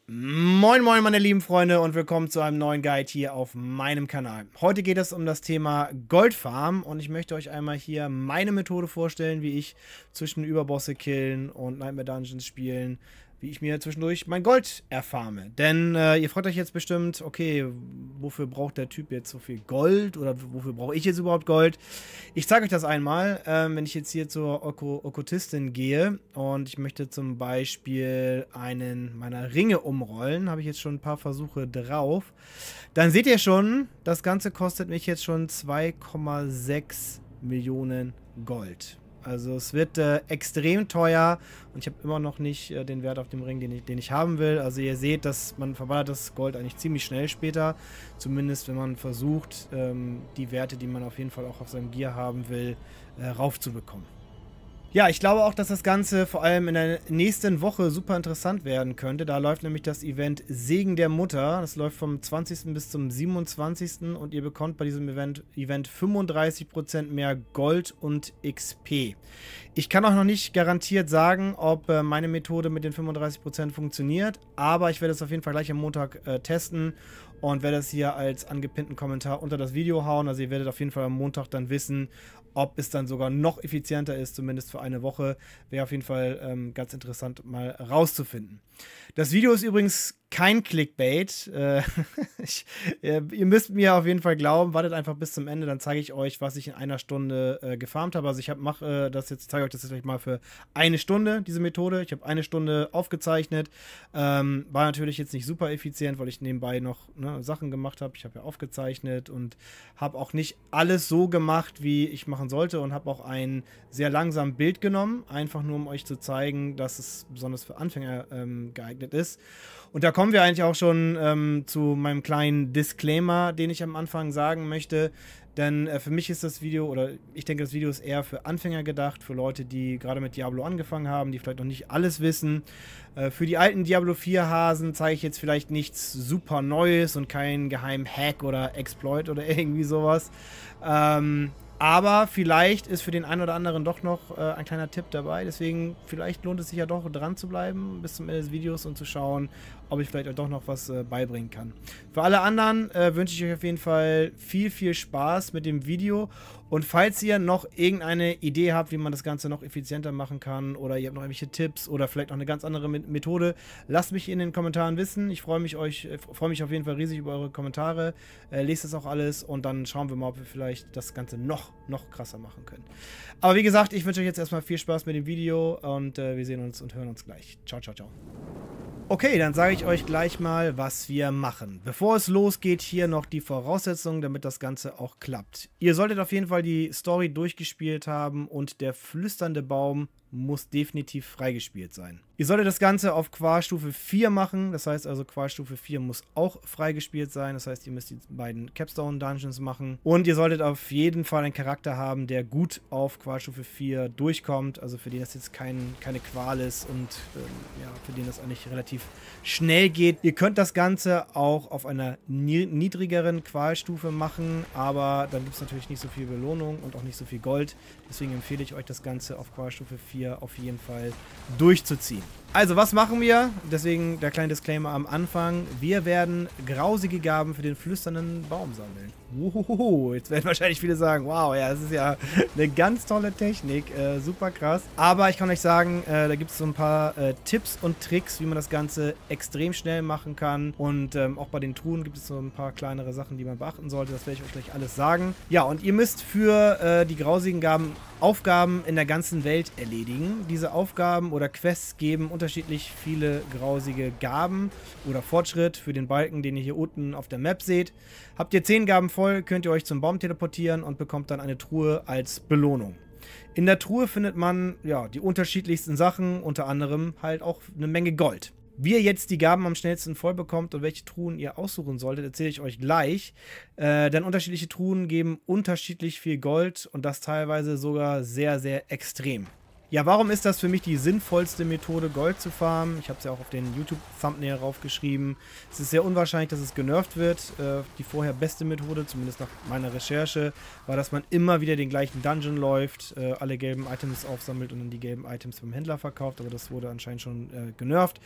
Moin moin meine lieben Freunde und willkommen zu einem neuen Guide hier auf meinem Kanal. Heute geht es um das Thema Goldfarm und ich möchte euch einmal hier meine Methode vorstellen, wie ich zwischen Überbosse killen und Nightmare Dungeons spielen, wie ich mir zwischendurch mein Gold erfarme. Denn ihr fragt euch jetzt bestimmt, okay, wofür braucht der Typ jetzt so viel Gold oder wofür brauche ich jetzt überhaupt Gold? Ich zeige euch das einmal, wenn ich jetzt hier zur Okkultistin gehe und ich möchte zum Beispiel einen meiner Ringe umrollen, habe ich jetzt schon ein paar Versuche drauf. Dann seht ihr schon, das Ganze kostet mich jetzt schon 2,6 Millionen Gold. Also es wird extrem teuer und ich habe immer noch nicht den Wert auf dem Ring, den ich haben will. Also ihr seht, dass man verballert das Gold eigentlich ziemlich schnell später. Zumindest wenn man versucht, die Werte, die man auf jeden Fall auch auf seinem Gear haben will, raufzubekommen. Ja, ich glaube auch, dass das Ganze vor allem in der nächsten Woche super interessant werden könnte. Da läuft nämlich das Event Segen der Mutter. Das läuft vom 20. bis zum 27. und ihr bekommt bei diesem Event 35% mehr Gold und XP. Ich kann auch noch nicht garantiert sagen, ob meine Methode mit den 35% funktioniert, aber ich werde es auf jeden Fall gleich am Montag testen und werde es hier als angepinnten Kommentar unter das Video hauen. Also ihr werdet auf jeden Fall am Montag dann wissen, ob es dann sogar noch effizienter ist, zumindest für eine Woche. Wäre auf jeden Fall ganz interessant mal rauszufinden. Das Video ist übrigens kein Clickbait. Ihr müsst mir auf jeden Fall glauben. Wartet einfach bis zum Ende, dann zeige ich euch, was ich in einer Stunde gefarmt habe. Also ich zeige euch das jetzt gleich mal für eine Stunde, diese Methode. Ich habe eine Stunde aufgezeichnet. War natürlich jetzt nicht super effizient, weil ich nebenbei noch Sachen gemacht habe. Ich habe ja aufgezeichnet und habe auch nicht alles so gemacht, wie ich machen sollte und habe auch ein sehr langsames Bild genommen, einfach nur um euch zu zeigen, dass es besonders für Anfänger geeignet ist. Und da kommen wir eigentlich auch schon zu meinem kleinen Disclaimer, den ich am Anfang sagen möchte. Denn für mich ist das Video, oder ich denke, das Video ist eher für Anfänger gedacht, für Leute, die gerade mit Diablo angefangen haben, die vielleicht noch nicht alles wissen. Für die alten Diablo 4 Hasen zeige ich jetzt vielleicht nichts super Neues und keinen geheimen Hack oder Exploit oder irgendwie sowas. Aber vielleicht ist für den einen oder anderen doch noch ein kleiner Tipp dabei. Deswegen, vielleicht lohnt es sich ja doch dran zu bleiben bis zum Ende des Videos und zu schauen, ob ich vielleicht auch doch noch was beibringen kann. Für alle anderen wünsche ich euch auf jeden Fall viel, viel Spaß mit dem Video. Und falls ihr noch irgendeine Idee habt, wie man das Ganze noch effizienter machen kann oder ihr habt noch irgendwelche Tipps oder vielleicht noch eine ganz andere Methode, lasst mich in den Kommentaren wissen. Ich freue mich auf jeden Fall riesig über eure Kommentare. Lest das auch alles und dann schauen wir mal, ob wir vielleicht das Ganze noch krasser machen können. Aber wie gesagt, ich wünsche euch jetzt erstmal viel Spaß mit dem Video und wir sehen uns und hören uns gleich. Ciao, ciao, ciao. Okay, dann sage ich euch gleich mal, was wir machen. Bevor es losgeht, hier noch die Voraussetzungen, damit das Ganze auch klappt. Ihr solltet auf jeden Fall die Story durchgespielt haben und der flüsternde Baum muss definitiv freigespielt sein. Ihr solltet das Ganze auf Qualstufe 4 machen, das heißt also Qualstufe 4 muss auch freigespielt sein, das heißt ihr müsst die beiden Capstone Dungeons machen und ihr solltet auf jeden Fall einen Charakter haben, der gut auf Qualstufe 4 durchkommt, also für den das jetzt keine Qual ist und ja, für den das eigentlich relativ schnell geht. Ihr könnt das Ganze auch auf einer niedrigeren Qualstufe machen, aber dann gibt es natürlich nicht so viel Belohnung und auch nicht so viel Gold, deswegen empfehle ich euch das Ganze auf Qualstufe 4 auf jeden Fall durchzuziehen. Also, was machen wir? Deswegen der kleine Disclaimer am Anfang. Wir werden grausige Gaben für den flüsternden Baum sammeln. Uhuhu, jetzt werden wahrscheinlich viele sagen, wow, ja, das ist ja eine ganz tolle Technik, super krass. Aber ich kann euch sagen, da gibt es so ein paar Tipps und Tricks, wie man das Ganze extrem schnell machen kann. Und auch bei den Truhen gibt es so ein paar kleinere Sachen, die man beachten sollte. Das werde ich euch gleich alles sagen. Ja, und ihr müsst für die grausigen Gaben Aufgaben in der ganzen Welt erledigen. Diese Aufgaben oder Quests geben unterschiedlich viele grausige Gaben oder Fortschritt für den Balken, den ihr hier unten auf der Map seht. Habt ihr 10 Gaben voll, könnt ihr euch zum Baum teleportieren und bekommt dann eine Truhe als Belohnung. In der Truhe findet man ja die unterschiedlichsten Sachen, unter anderem halt auch eine Menge Gold. Wie ihr jetzt die Gaben am schnellsten voll bekommt und welche Truhen ihr aussuchen solltet, erzähle ich euch gleich. Denn unterschiedliche Truhen geben unterschiedlich viel Gold und das teilweise sogar sehr, sehr extrem. Ja, warum ist das für mich die sinnvollste Methode, Gold zu farmen? Ich habe es ja auch auf den YouTube-Thumbnail raufgeschrieben. Es ist sehr unwahrscheinlich, dass es genervt wird. Die vorher beste Methode, zumindest nach meiner Recherche, war, dass man immer wieder den gleichen Dungeon läuft, alle gelben Items aufsammelt und dann die gelben Items beim Händler verkauft. Aber das wurde anscheinend schon genervt.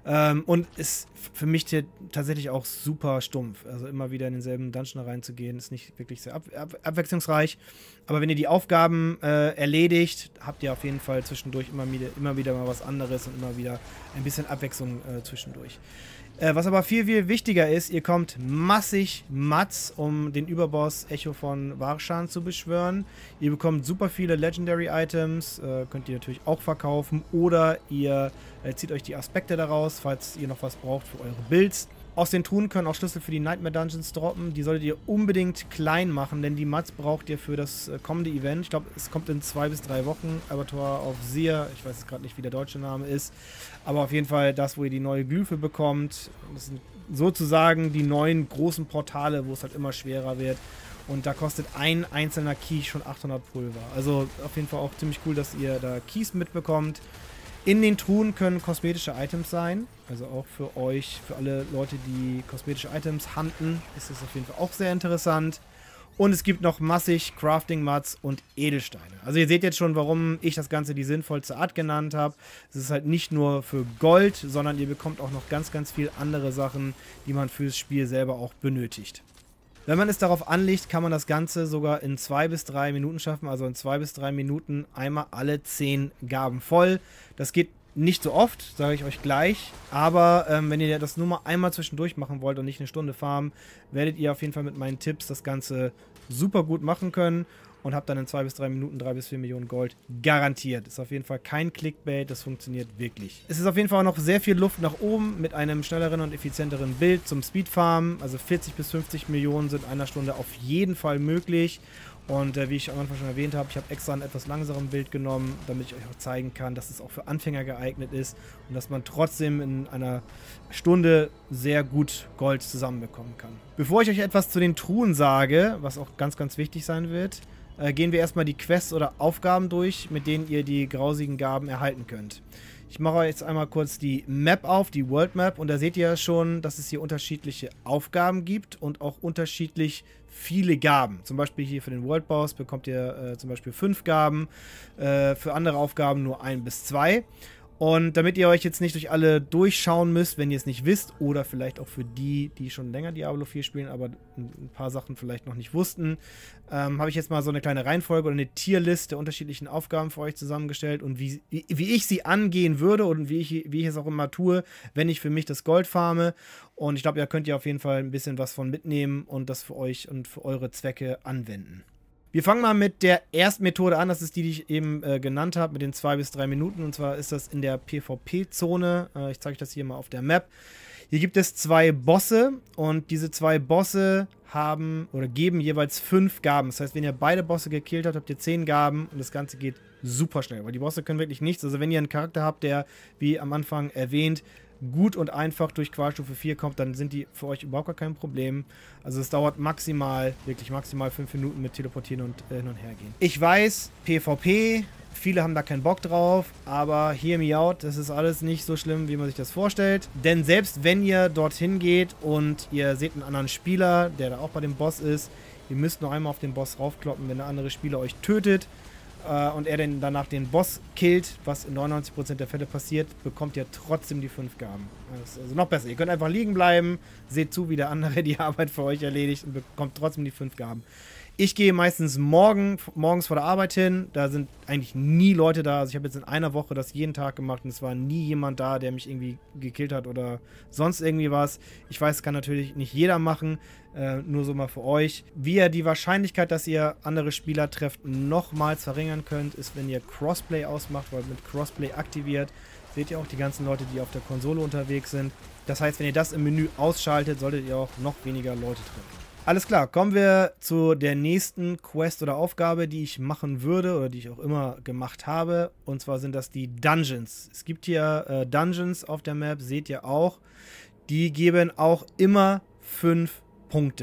Und ist für mich tatsächlich auch super stumpf. Also immer wieder in denselben Dungeon reinzugehen, ist nicht wirklich sehr abwechslungsreich. Aber wenn ihr die Aufgaben erledigt, habt ihr auf jeden Fall zwischendurch immer wieder mal was anderes und immer wieder ein bisschen Abwechslung zwischendurch. Was aber viel, viel wichtiger ist, ihr kommt massig Mats, um den Überboss Echo von Warshan zu beschwören. Ihr bekommt super viele Legendary Items, könnt ihr natürlich auch verkaufen, oder ihr zieht euch die Aspekte daraus, falls ihr noch was braucht für eure Builds. Aus den Truhen können auch Schlüssel für die Nightmare Dungeons droppen. Die solltet ihr unbedingt klein machen, denn die Mats braucht ihr für das kommende Event. Ich glaube, es kommt in 2 bis 3 Wochen. Abattoir auf Seer. Ich weiß jetzt gerade nicht, wie der deutsche Name ist. Aber auf jeden Fall das, wo ihr die neue Glyphe bekommt. Das sind sozusagen die neuen großen Portale, wo es halt immer schwerer wird. Und da kostet ein einzelner Key schon 800 Pulver. Also auf jeden Fall auch ziemlich cool, dass ihr da Keys mitbekommt. In den Truhen können kosmetische Items sein, also auch für euch, für alle Leute, die kosmetische Items hunten, ist das auf jeden Fall auch sehr interessant. Und es gibt noch massig Crafting-Mats und Edelsteine. Also ihr seht jetzt schon, warum ich das Ganze die sinnvollste Art genannt habe. Es ist halt nicht nur für Gold, sondern ihr bekommt auch noch ganz, ganz viel andere Sachen, die man fürs Spiel selber auch benötigt. Wenn man es darauf anlegt, kann man das Ganze sogar in 2 bis 3 Minuten schaffen. Also in 2 bis 3 Minuten einmal alle 10 Gaben voll. Das geht nicht so oft, sage ich euch gleich. Aber wenn ihr das nur mal einmal zwischendurch machen wollt und nicht eine Stunde farmen, werdet ihr auf jeden Fall mit meinen Tipps das Ganze super gut machen können. Und habt dann in 2 bis 3 Minuten 3 bis 4 Millionen Gold garantiert. Ist auf jeden Fall kein Clickbait, das funktioniert wirklich. Es ist auf jeden Fall auch noch sehr viel Luft nach oben mit einem schnelleren und effizienteren Bild zum Speedfarmen. Also 40 bis 50 Millionen sind in einer Stunde auf jeden Fall möglich. Und wie ich am Anfang schon erwähnt habe, ich habe extra ein etwas langsamen Bild genommen, damit ich euch auch zeigen kann, dass es auch für Anfänger geeignet ist und dass man trotzdem in einer Stunde sehr gut Gold zusammenbekommen kann. Bevor ich euch etwas zu den Truhen sage, was auch ganz, ganz wichtig sein wird, gehen wir erstmal die Quests oder Aufgaben durch, mit denen ihr die grausigen Gaben erhalten könnt. Ich mache jetzt einmal kurz die Map auf, die World Map, und da seht ihr schon, dass es hier unterschiedliche Aufgaben gibt und auch unterschiedlich viele Gaben. Zum Beispiel hier für den World Boss bekommt ihr zum Beispiel 5 Gaben, für andere Aufgaben nur 1 bis 2. Und damit ihr euch jetzt nicht durch alle durchschauen müsst, wenn ihr es nicht wisst, oder vielleicht auch für die, die schon länger Diablo 4 spielen, aber ein paar Sachen vielleicht noch nicht wussten, habe ich jetzt mal so eine kleine Reihenfolge oder eine Tierlist der unterschiedlichen Aufgaben für euch zusammengestellt und wie ich sie angehen würde und wie ich es auch immer tue, wenn ich für mich das Gold farme. Und ich glaube, ihr könnt ja auf jeden Fall ein bisschen was von mitnehmen und das für euch und für eure Zwecke anwenden. Wir fangen mal mit der ersten Methode an, das ist die ich eben genannt habe, mit den 2 bis 3 Minuten. Und zwar ist das in der PvP-Zone. Ich zeige euch das hier mal auf der Map. Hier gibt es 2 Bosse und diese 2 Bosse haben oder geben jeweils 5 Gaben. Das heißt, wenn ihr beide Bosse gekillt habt, habt ihr 10 Gaben und das Ganze geht super schnell, weil die Bosse können wirklich nichts. Also wenn ihr einen Charakter habt, der, wie am Anfang erwähnt, gut und einfach durch Qualstufe 4 kommt, dann sind die für euch überhaupt gar kein Problem. Also es dauert maximal, wirklich maximal 5 Minuten mit Teleportieren und hin und her gehen. Ich weiß, PvP, viele haben da keinen Bock drauf, aber hear me out, das ist alles nicht so schlimm, wie man sich das vorstellt. Denn selbst wenn ihr dorthin geht und ihr seht einen anderen Spieler, der da auch bei dem Boss ist, ihr müsst nur einmal auf den Boss raufkloppen, wenn der andere Spieler euch tötet, und er dann danach den Boss killt, was in 99% der Fälle passiert, bekommt ihr trotzdem die 5 Gaben. Das ist also noch besser. Ihr könnt einfach liegen bleiben, seht zu, wie der andere die Arbeit für euch erledigt und bekommt trotzdem die 5 Gaben. Ich gehe meistens morgens vor der Arbeit hin, da sind eigentlich nie Leute da. Also ich habe jetzt in einer Woche das jeden Tag gemacht und es war nie jemand da, der mich irgendwie gekillt hat oder sonst irgendwie was. Ich weiß, das kann natürlich nicht jeder machen, nur so mal für euch. Wie ihr die Wahrscheinlichkeit, dass ihr andere Spieler trefft, nochmals verringern könnt, ist, wenn ihr Crossplay ausmacht, weil mit Crossplay aktiviert, seht ihr auch die ganzen Leute, die auf der Konsole unterwegs sind. Das heißt, wenn ihr das im Menü ausschaltet, solltet ihr auch noch weniger Leute treffen. Alles klar, kommen wir zu der nächsten Quest oder Aufgabe, die ich machen würde oder die ich auch immer gemacht habe. Und zwar sind das die Dungeons. Es gibt hier Dungeons auf der Map, seht ihr auch. Die geben auch immer 5 Punkte.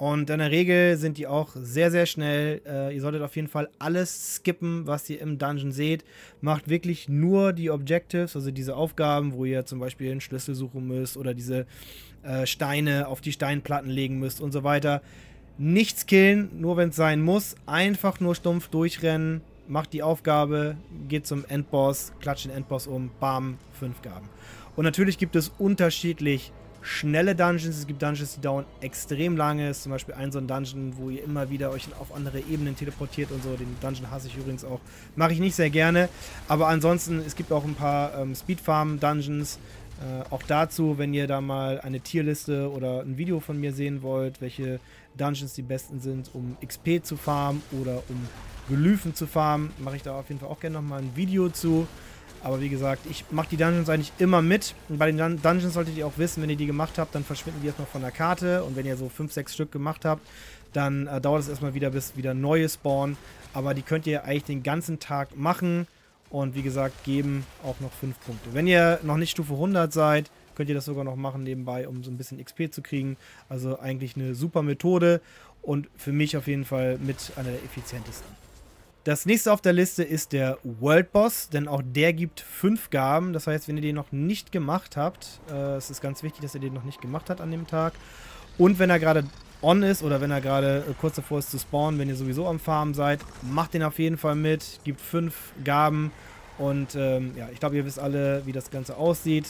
Und in der Regel sind die auch sehr, sehr schnell. Ihr solltet auf jeden Fall alles skippen, was ihr im Dungeon seht. Macht wirklich nur die Objectives, also diese Aufgaben, wo ihr zum Beispiel einen Schlüssel suchen müsst oder diese Steine auf die Steinplatten legen müsst und so weiter. Nichts killen, nur wenn es sein muss. Einfach nur stumpf durchrennen, macht die Aufgabe, geht zum Endboss, klatscht den Endboss um, bam, 5 Gaben. Und natürlich gibt es unterschiedlich schnelle Dungeons. Es gibt Dungeons, die dauern extrem lange. Es ist zum Beispiel so ein Dungeon, wo ihr immer wieder euch auf andere Ebenen teleportiert und so. Den Dungeon hasse ich übrigens auch. Mache ich nicht sehr gerne. Aber ansonsten, es gibt auch ein paar Speedfarm-Dungeons. Auch dazu, wenn ihr da mal eine Tierliste oder ein Video von mir sehen wollt, welche Dungeons die besten sind, um XP zu farmen oder um Glyphen zu farmen, mache ich da auf jeden Fall auch gerne nochmal ein Video zu. Aber wie gesagt, ich mache die Dungeons eigentlich immer mit. Und bei den Dungeons solltet ihr auch wissen, wenn ihr die gemacht habt, dann verschwinden die erstmal von der Karte. Und wenn ihr so 5, 6 Stück gemacht habt, dann dauert es erstmal wieder, bis wieder neue spawnen. Aber die könnt ihr eigentlich den ganzen Tag machen. Und wie gesagt, geben auch noch 5 Punkte. Wenn ihr noch nicht Stufe 100 seid, könnt ihr das sogar noch machen nebenbei, um so ein bisschen XP zu kriegen. Also eigentlich eine super Methode und für mich auf jeden Fall mit einer der effizientesten. Das nächste auf der Liste ist der World Boss, denn auch der gibt 5 Gaben. Das heißt, wenn ihr den noch nicht gemacht habt, es ist ganz wichtig, dass ihr den noch nicht gemacht habt an dem Tag. Und wenn er gerade on ist oder wenn er gerade kurz davor ist zu spawnen, wenn ihr sowieso am Farmen seid, macht den auf jeden Fall mit, gibt 5 Gaben. Und ja, ich glaube, ihr wisst alle, wie das Ganze aussieht.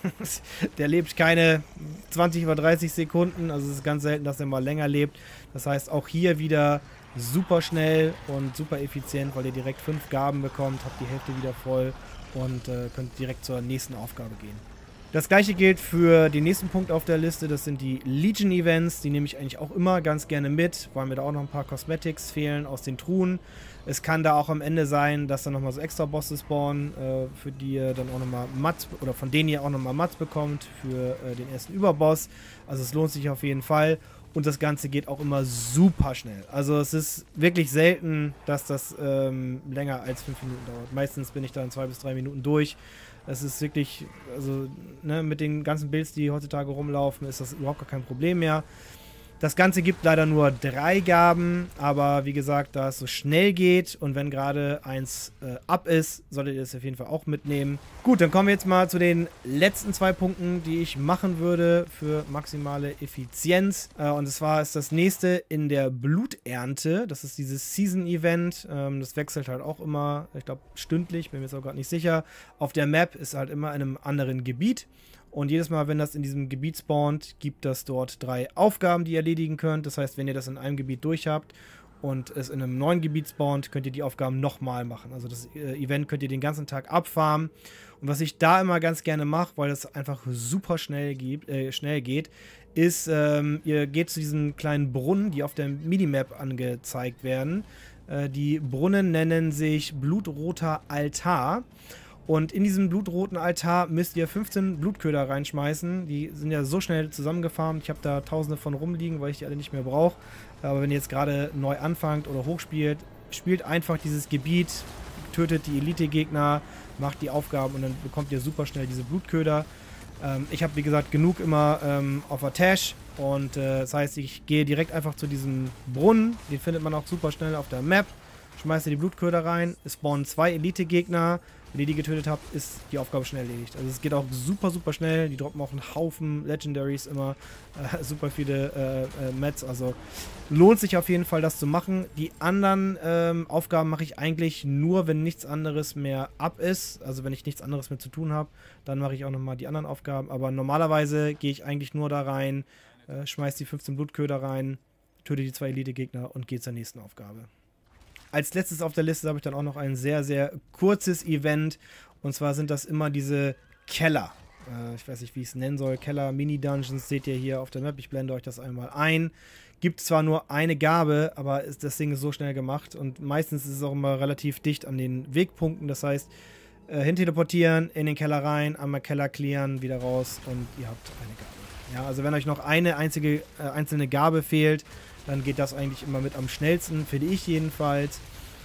Der lebt keine 20 oder 30 Sekunden, also es ist ganz selten, dass er mal länger lebt. Das heißt, auch hier wieder super schnell und super effizient, weil ihr direkt 5 Gaben bekommt, habt die Hälfte wieder voll und könnt direkt zur nächsten Aufgabe gehen. Das gleiche gilt für den nächsten Punkt auf der Liste, das sind die Legion Events, die nehme ich eigentlich auch immer ganz gerne mit, weil mir da auch noch ein paar Cosmetics fehlen aus den Truhen. Es kann da auch am Ende sein, dass dann nochmal so extra Bosse spawnen, für die ihr dann auch nochmal Mats, oder von denen ihr auch nochmal Mats bekommt für den ersten Überboss. Also es lohnt sich auf jeden Fall. Und das Ganze geht auch immer super schnell. Also es ist wirklich selten, dass das länger als 5 Minuten dauert. Meistens bin ich da in 2 bis 3 Minuten durch. Das ist wirklich, also ne, mit den ganzen Builds, die heutzutage rumlaufen, ist das überhaupt gar kein Problem mehr. Das Ganze gibt leider nur 3 Gaben, aber wie gesagt, da es so schnell geht und wenn gerade eins ab ist, solltet ihr es auf jeden Fall auch mitnehmen. Gut, dann kommen wir jetzt mal zu den letzten 2 Punkten, die ich machen würde für maximale Effizienz. Und zwar ist das nächste in der Bluternte. Das ist dieses Season-Event. Das wechselt halt auch immer, ich glaube stündlich, bin mir jetzt auch gerade nicht sicher. Auf der Map ist halt immer in einem anderen Gebiet. Und jedes Mal, wenn das in diesem Gebiet spawnt, gibt das dort 3 Aufgaben, die ihr erledigen könnt. Das heißt, wenn ihr das in einem Gebiet durch habt und es in einem neuen Gebiet spawnt, könnt ihr die Aufgaben nochmal machen. Also das Event könnt ihr den ganzen Tag abfarmen. Und was ich da immer ganz gerne mache, weil das einfach super schnell geht, ist, ihr geht zu diesen kleinen Brunnen, die auf der Minimap angezeigt werden. Die Brunnen nennen sich Blutroter Altar. Und in diesem blutroten Altar müsst ihr 15 Blutköder reinschmeißen. Die sind ja so schnell zusammengefarmt. Ich habe da tausende von rumliegen, weil ich die alle nicht mehr brauche. Aber wenn ihr jetzt gerade neu anfangt oder hochspielt, spielt einfach dieses Gebiet, tötet die Elite-Gegner, macht die Aufgaben und dann bekommt ihr super schnell diese Blutköder. Ich habe, wie gesagt, genug immer auf der Tash. Und das heißt, ich gehe direkt einfach zu diesem Brunnen. Den findet man auch super schnell auf der Map. Schmeißt ihr die Blutköder rein. Es spawnen 2 Elite-Gegner. Wenn ihr die getötet habt, ist die Aufgabe schnell erledigt. Also es geht auch super, super schnell. Die droppen auch einen Haufen Legendaries immer. Super viele Mets. Also lohnt sich auf jeden Fall, das zu machen. Die anderen Aufgaben mache ich eigentlich nur, wenn nichts anderes mehr ab ist. Also wenn ich nichts anderes mehr zu tun habe, dann mache ich auch nochmal die anderen Aufgaben. Aber normalerweise gehe ich eigentlich nur da rein, schmeiß die 15 Blutköder rein, töte die 2 Elite-Gegner und gehe zur nächsten Aufgabe. Als letztes auf der Liste habe ich dann auch noch ein sehr, sehr kurzes Event. Und zwar sind das immer diese Keller. Ich weiß nicht, wie ich es nennen soll. Keller-Mini-Dungeons seht ihr hier auf der Map. Ich blende euch das einmal ein. Gibt zwar nur eine Gabe, aber das Ding ist so schnell gemacht. Und meistens ist es auch immer relativ dicht an den Wegpunkten. Das heißt, hinteleportieren, in den Keller rein, einmal Keller clearen, wieder raus und ihr habt eine Gabe. Ja, also wenn euch noch eine einzelne Gabe fehlt, dann geht das eigentlich immer mit am schnellsten, finde ich jedenfalls.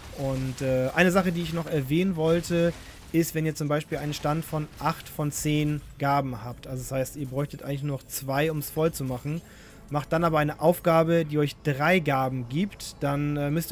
Und eine Sache, die ich noch erwähnen wollte, ist, wenn ihr zum Beispiel einen Stand von 8 von 10 Gaben habt. Also das heißt, ihr bräuchtet eigentlich nur noch 2, um es voll zu machen. macht dann aber eine Aufgabe, die euch 3 Gaben gibt. Dann braucht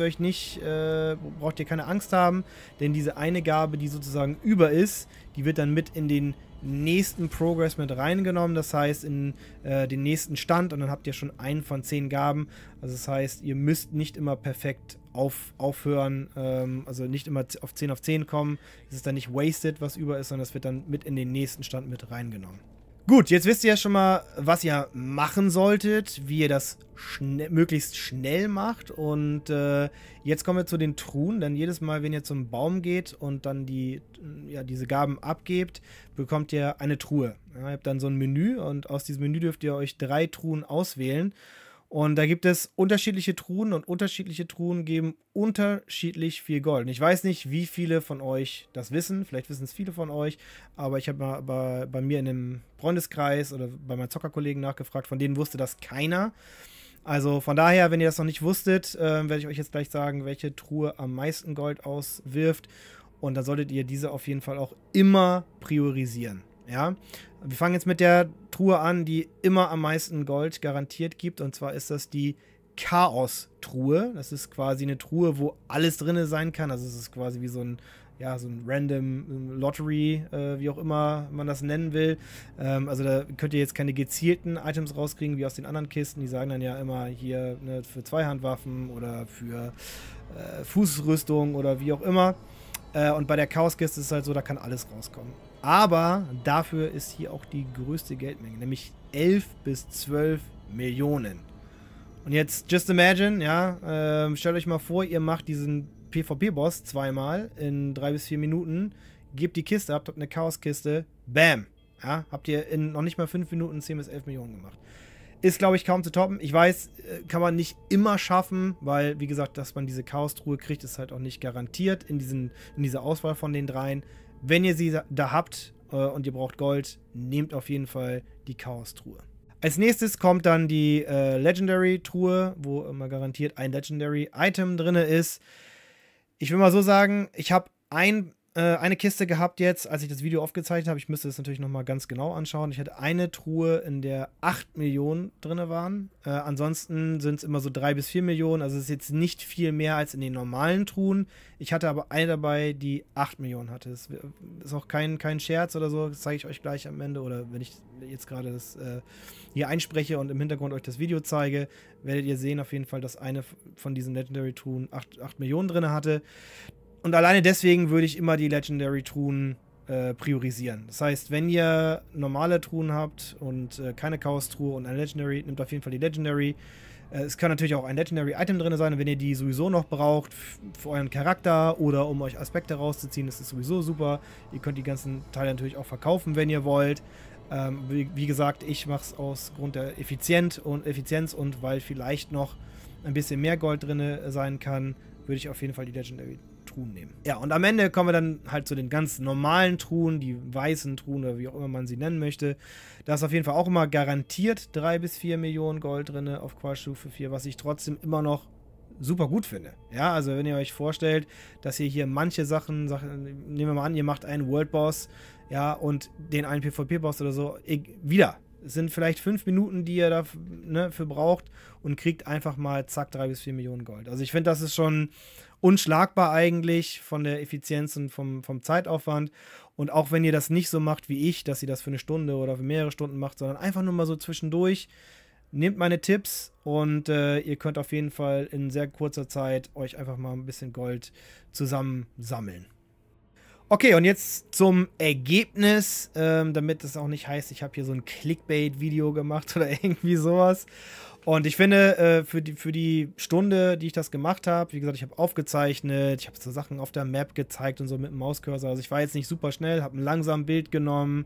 ihr keine Angst haben, denn diese eine Gabe, die sozusagen über ist, die wird dann mit in den nächsten Progress mit reingenommen, das heißt in den nächsten Stand, und dann habt ihr schon einen von 10 Gaben. Also das heißt, ihr müsst nicht immer perfekt aufhören, also nicht immer auf 10 kommen. Es ist dann nicht wasted, was über ist, sondern es wird dann mit in den nächsten Stand mit reingenommen. Gut, jetzt wisst ihr ja schon mal, was ihr machen solltet, wie ihr das möglichst schnell macht. Und jetzt kommen wir zu den Truhen, denn jedes Mal, wenn ihr zum Baum geht und dann diese Gaben abgebt, bekommt ihr eine Truhe. Ja, ihr habt dann so ein Menü, und aus diesem Menü dürft ihr euch 3 Truhen auswählen. Und da gibt es unterschiedliche Truhen, und unterschiedliche Truhen geben unterschiedlich viel Gold. Und ich weiß nicht, wie viele von euch das wissen. Vielleicht wissen es viele von euch. Aber ich habe mal bei mir in dem Freundeskreis oder bei meinen Zockerkollegen nachgefragt. Von denen wusste das keiner. Also von daher, wenn ihr das noch nicht wusstet, werde ich euch jetzt gleich sagen, welche Truhe am meisten Gold auswirft. Und dann solltet ihr diese auf jeden Fall auch immer priorisieren. Ja, wir fangen jetzt mit der Truhe an, die immer am meisten Gold garantiert gibt. Und zwar ist das die Chaos-Truhe. Das ist quasi eine Truhe, wo alles drin sein kann. Also es ist quasi wie so ein Random Lottery, wie auch immer man das nennen will. Also da könnt ihr jetzt keine gezielten Items rauskriegen, wie aus den anderen Kisten. Die sagen dann ja immer hier, ne, für Zweihandwaffen oder für Fußrüstung oder wie auch immer. Und bei der Chaos-Kiste ist es halt so, da kann alles rauskommen. Aber dafür ist hier auch die größte Geldmenge, nämlich 11 bis 12 Millionen. Und jetzt, just imagine, ja, stellt euch mal vor, ihr macht diesen PvP-Boss zweimal in 3 bis 4 Minuten, gebt die Kiste ab, habt eine Chaos-Kiste, bam, ja, habt ihr in noch nicht mal 5 Minuten 10 bis 11 Millionen gemacht. Ist, glaube ich, kaum zu toppen. Ich weiß, kann man nicht immer schaffen, weil, wie gesagt, dass man diese Chaos-Truhe kriegt, ist halt auch nicht garantiert in dieser Auswahl von den 3. Wenn ihr sie da habt und ihr braucht Gold, nehmt auf jeden Fall die Chaos-Truhe. Als nächstes kommt dann die Legendary-Truhe, wo immer garantiert ein Legendary-Item drin ist. Ich will mal so sagen, ich habe eine Kiste gehabt jetzt, als ich das Video aufgezeichnet habe. Ich müsste das natürlich nochmal ganz genau anschauen. Ich hatte eine Truhe, in der 8 Millionen drin waren. Ansonsten sind es immer so 3 bis 4 Millionen. Also es ist jetzt nicht viel mehr als in den normalen Truhen. Ich hatte aber eine dabei, die 8 Millionen hatte. Das ist auch kein Scherz oder so. Das zeige ich euch gleich am Ende. Oder wenn ich jetzt gerade das hier einspreche und im Hintergrund euch das Video zeige, werdet ihr sehen auf jeden Fall, dass eine von diesen Legendary-Truhen 8 Millionen drin hatte. Und alleine deswegen würde ich immer die Legendary-Truhen priorisieren. Das heißt, wenn ihr normale Truhen habt und keine Chaos-Truhe und eine Legendary, nehmt auf jeden Fall die Legendary. Es kann natürlich auch ein Legendary-Item drin sein, und wenn ihr die sowieso noch braucht für euren Charakter oder um euch Aspekte rauszuziehen, das ist sowieso super. Ihr könnt die ganzen Teile natürlich auch verkaufen, wenn ihr wollt. Wie gesagt, ich mache es aus Grund der Effizienz und weil vielleicht noch ein bisschen mehr Gold drin sein kann, würde ich auf jeden Fall die Legendary Truhen nehmen. Ja, und am Ende kommen wir dann halt zu den ganz normalen Truhen, die weißen Truhen oder wie auch immer man sie nennen möchte. Da ist auf jeden Fall auch immer garantiert 3 bis 4 Millionen Gold drin auf Qualstufe 4, was ich trotzdem immer noch super gut finde. Ja, also wenn ihr euch vorstellt, dass ihr hier manche Sachen, nehmen wir mal an, ihr macht einen World Boss, ja, und den einen PvP-Boss oder so, wieder. Es sind vielleicht 5 Minuten, die ihr dafür braucht, und kriegt einfach mal zack 3 bis 4 Millionen Gold. Also ich finde, das ist schon unschlagbar eigentlich von der Effizienz und vom Zeitaufwand. Und auch wenn ihr das nicht so macht wie ich, dass ihr das für eine Stunde oder für mehrere Stunden macht, sondern einfach nur mal so zwischendurch, nehmt meine Tipps und ihr könnt auf jeden Fall in sehr kurzer Zeit euch einfach mal ein bisschen Gold zusammensammeln. Okay, und jetzt zum Ergebnis, damit es auch nicht heißt, ich habe hier so ein Clickbait-Video gemacht oder irgendwie sowas. Und ich finde, für die Stunde, die ich das gemacht habe, wie gesagt, ich habe aufgezeichnet, ich habe so Sachen auf der Map gezeigt und so mit dem Mauscursor. Also ich war jetzt nicht super schnell, habe ein langsames Bild genommen.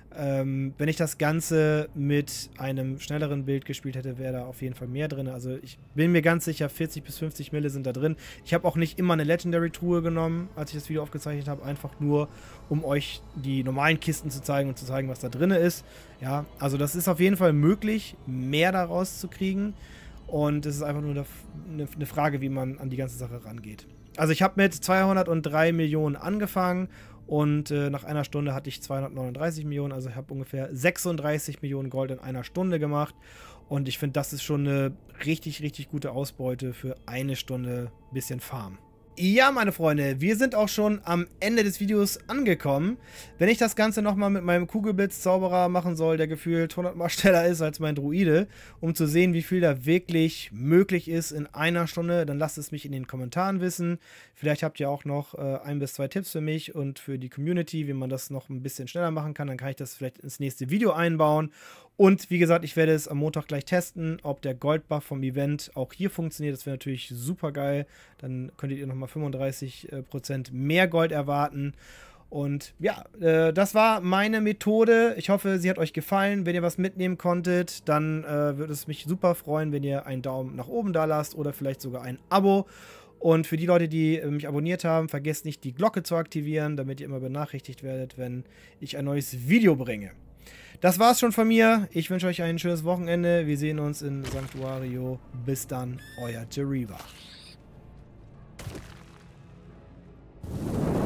Wenn ich das Ganze mit einem schnelleren Bild gespielt hätte, wäre da auf jeden Fall mehr drin. Also ich bin mir ganz sicher, 40 bis 50 Mille sind da drin. Ich habe auch nicht immer eine Legendary-Truhe genommen, als ich das Video aufgezeichnet habe, einfach nur, um euch die normalen Kisten zu zeigen und zu zeigen, was da drin ist. Ja, also das ist auf jeden Fall möglich, mehr daraus zu kriegen. Und es ist einfach nur eine Frage, wie man an die ganze Sache rangeht. Also ich habe mit 203 Millionen angefangen. Und nach einer Stunde hatte ich 239 Millionen, also ich habe ungefähr 36 Millionen Gold in einer Stunde gemacht. Und ich finde, das ist schon eine richtig, richtig gute Ausbeute für eine Stunde bisschen Farm. Ja, meine Freunde, wir sind auch schon am Ende des Videos angekommen. Wenn ich das Ganze nochmal mit meinem Kugelblitz-Zauberer machen soll, der gefühlt 100-mal schneller ist als mein Druide, um zu sehen, wie viel da wirklich möglich ist in einer Stunde, dann lasst es mich in den Kommentaren wissen. Vielleicht habt ihr auch noch 1 bis 2 Tipps für mich und für die Community, wie man das noch ein bisschen schneller machen kann. Dann kann ich das vielleicht ins nächste Video einbauen. Und wie gesagt, ich werde es am Montag gleich testen, ob der Goldbuff vom Event auch hier funktioniert. Das wäre natürlich super geil. Dann könntet ihr nochmal 35% mehr Gold erwarten. Und ja, das war meine Methode. Ich hoffe, sie hat euch gefallen. Wenn ihr was mitnehmen konntet, dann würde es mich super freuen, wenn ihr einen Daumen nach oben da lasst oder vielleicht sogar ein Abo. Und für die Leute, die mich abonniert haben, vergesst nicht, die Glocke zu aktivieren, damit ihr immer benachrichtigt werdet, wenn ich ein neues Video bringe. Das war's schon von mir. Ich wünsche euch ein schönes Wochenende. Wir sehen uns in Sanctuario. Bis dann, euer Jeriva.